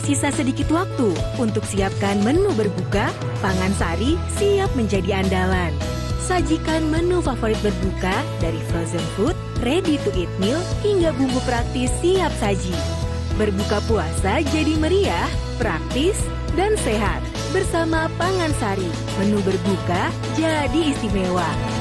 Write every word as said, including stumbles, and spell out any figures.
Sisa sedikit waktu untuk siapkan menu berbuka, Pangansari siap menjadi andalan. Sajikan menu favorit berbuka dari frozen food, ready to eat meal, hingga bumbu praktis siap saji. Berbuka puasa jadi meriah, praktis, dan sehat. Bersama Pangansari, menu berbuka jadi istimewa.